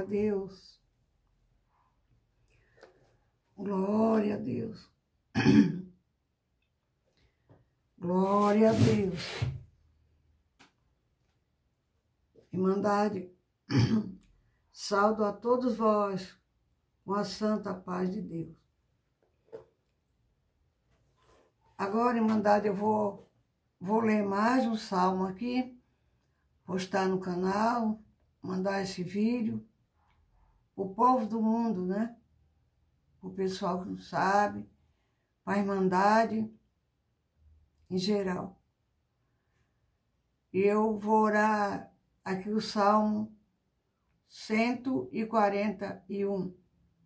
a Deus. Glória a Deus. Glória a Deus. Irmandade, saúdo a todos vós com a santa paz de Deus. Agora, Irmandade, eu vou ler mais um salmo aqui, postar no canal, mandar esse vídeo. O povo do mundo, né? O pessoal que não sabe, a Irmandade em geral. E eu vou orar aqui o Salmo 141.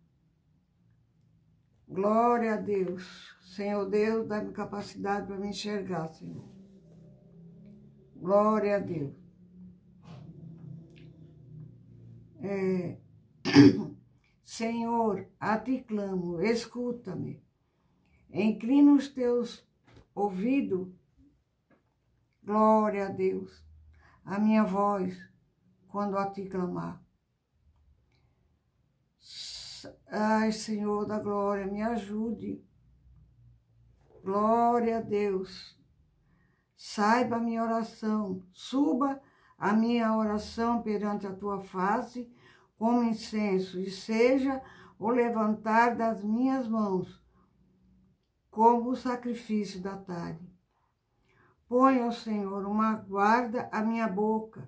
Glória a Deus. Senhor Deus, dá-me capacidade para me enxergar, Senhor. Glória a Deus. Senhor, a ti clamo, escuta-me. Inclina os teus ouvidos. Glória a Deus. A minha voz, quando a ti clamar. Ai, Senhor da glória, me ajude. Glória a Deus. Saiba a minha oração. Suba a minha oração perante a tua face como incenso, e seja o levantar das minhas mãos como o sacrifício da tarde. Põe, ó Senhor, uma guarda à minha boca.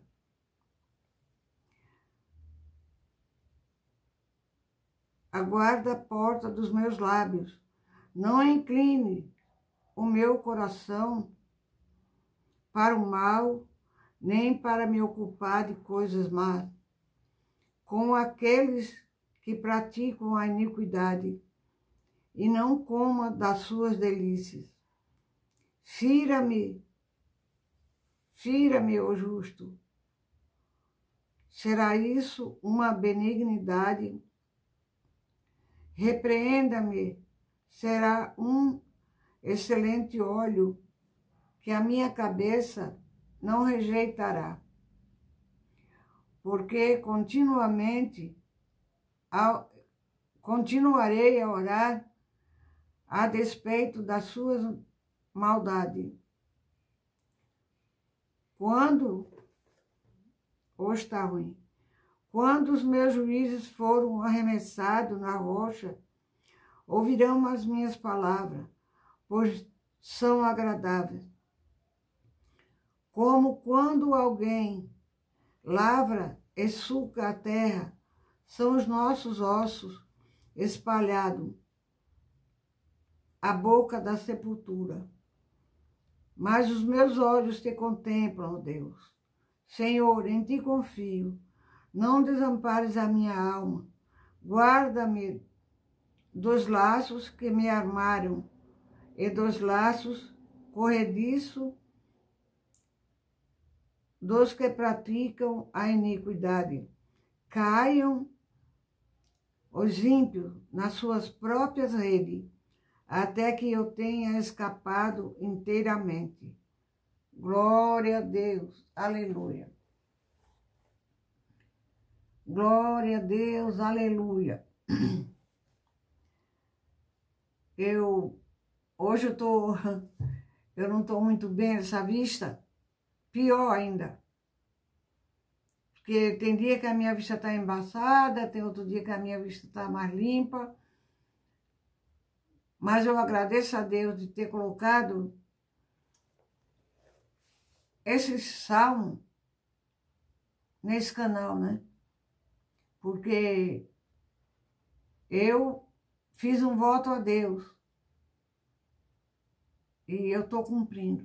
Aguarda a porta dos meus lábios. Não incline o meu coração para o mal, nem para me ocupar de coisas más, com aqueles que praticam a iniquidade, e não coma das suas delícias. Fira-me, ó justo. Será isso uma benignidade? Repreenda-me, será um excelente óleo que a minha cabeça não rejeitará. Porque continuarei a orar a despeito das suas maldades. Hoje está ruim. Quando os meus juízes foram arremessados na rocha, ouvirão as minhas palavras, pois são agradáveis. Como quando alguém lavra e suca a terra, são os nossos ossos espalhados à boca da sepultura. Mas os meus olhos te contemplam, ó Deus. Senhor, em ti confio. Não desampares a minha alma. Guarda-me dos laços que me armaram e dos laços corrediços dos que praticam a iniquidade. Caiam os ímpios nas suas próprias redes, até que eu tenha escapado inteiramente. Glória a Deus, aleluia. Glória a Deus, aleluia. Hoje eu não estou muito bem nessa vista, pior ainda. Porque tem dia que a minha vista está embaçada, tem outro dia que a minha vista está mais limpa. Mas eu agradeço a Deus de ter colocado esse salmo nesse canal, né? Porque eu fiz um voto a Deus e eu estou cumprindo.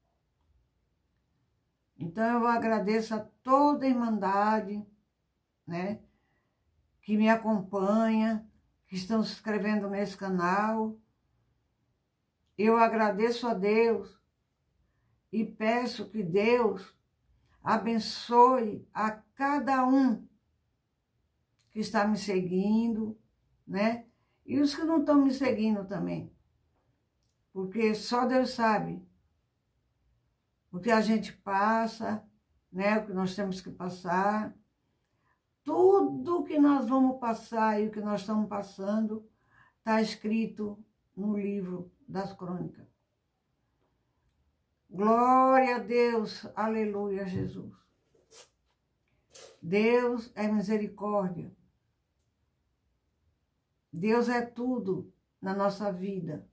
Então eu agradeço a toda a Irmandade, né, que me acompanha, que estão se inscrevendo nesse canal. Eu agradeço a Deus e peço que Deus abençoe a cada um que está me seguindo, né? E os que não estão me seguindo também. Porque só Deus sabe o que a gente passa, né? O que nós temos que passar. Tudo tudo que nós vamos passar e o que nós estamos passando está escrito no livro das crônicas. Glória a Deus, aleluia, Jesus. Deus é misericórdia. Deus é tudo na nossa vida.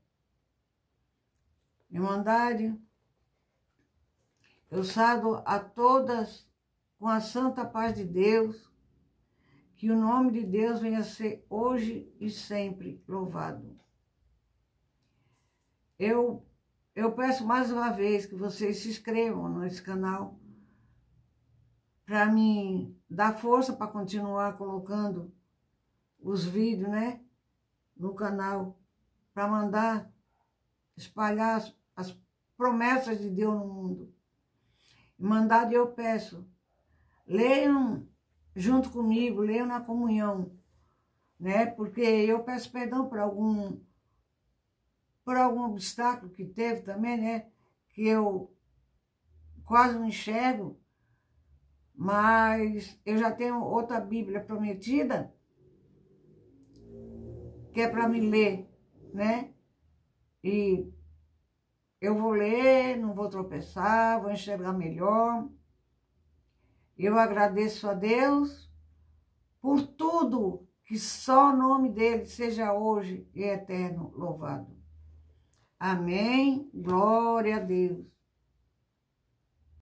Irmandade, eu saúdo a todas com a santa paz de Deus, que o nome de Deus venha a ser hoje e sempre louvado. Eu peço mais uma vez que vocês se inscrevam nesse canal, para me dar força para continuar colocando os vídeos, né, no canal, para mandar espalhar as promessas de Deus no mundo. Irmandade, eu peço, leiam junto comigo, leiam na comunhão, né, porque eu peço perdão por algum obstáculo que teve também, né, que eu quase não enxergo, mas eu já tenho outra Bíblia prometida, que é para me ler, né? E eu vou ler, não vou tropeçar, vou enxergar melhor. Eu agradeço a Deus por tudo, que só o nome dele seja hoje e eterno louvado. Amém. Glória a Deus.